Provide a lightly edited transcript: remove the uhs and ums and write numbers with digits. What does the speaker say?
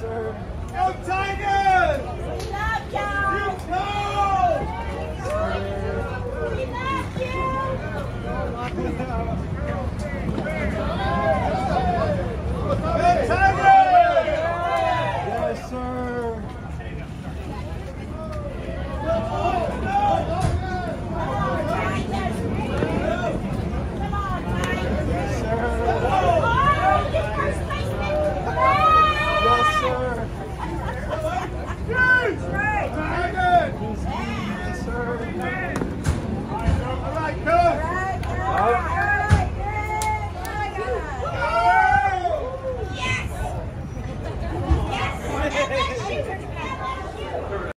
sir. Go Tigers! We love y'all. You know! We love you.